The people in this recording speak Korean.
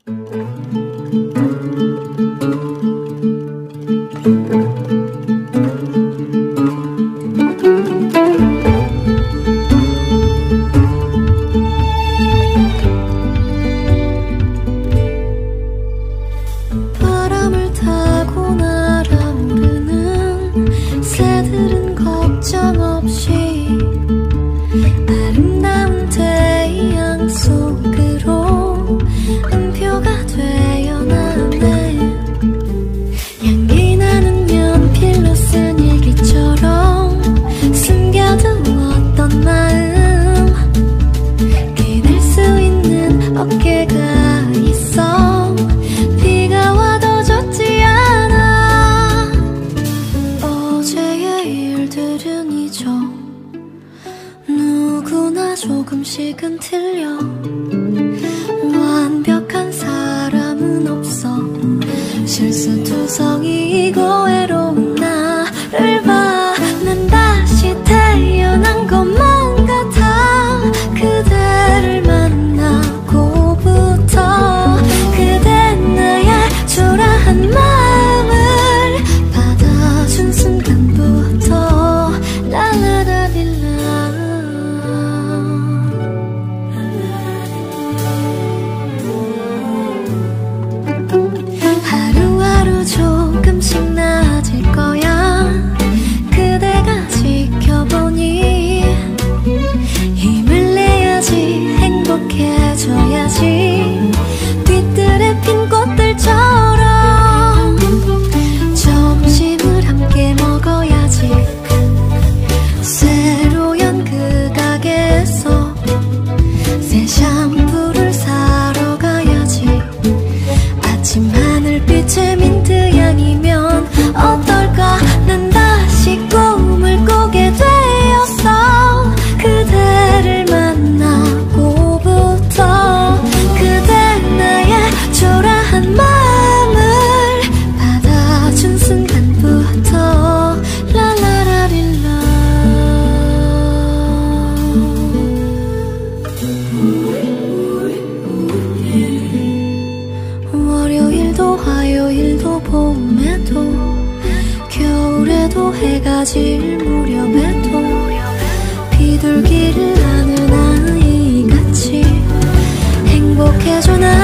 바람을 타고 날아오르는 새들은 걱정 없이 아름다운 태양 속으로 음표가 되어나네. 향기 나는 연필로 쓴 일기처럼 숨겨두었던 마음 기댈 수 있는 어깨가 있어. 비가 와도 젖지 않아. 어제의 일들은 잊어. 누구나 조금씩은 틀려. 완벽한 사람은 없어. 실수투성이고 외로운 나를 봐. 난 다시 태어난 것만 같아. 그대를 만나고부터 그대 나의 초라한 마음을 받아준 순간부터 라라라릴라. 하루하루 조금씩 나아질 거야. 그대가 지켜보니 힘을 내야지. 행복해져야지. 뒤뜰에 핀 꽃들처럼 점심을 함께 먹어야지. 새로 연 그 가게에서 새 샴푸를 사러 가야지. 아침 하늘빛의 민트향이면 어떨까. 난 다시 꿈을 꾸게 되었어. 그대를 만나고부터 그대 나의 초라한 마음을 받아준 순간부터 라라라릴라. 월요일도 화요일도 봄에도 겨울에도 해가 질 무렵에도 비둘기를 하는 아이같이 행복해져 나.